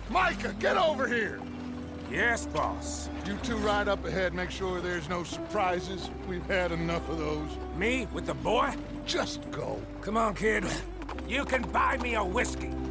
Micah, get over here! Yes, boss. You two ride up ahead, make sure there's no surprises. We've had enough of those. Me with the boy? Just go. Come on, kid. You can buy me a whiskey.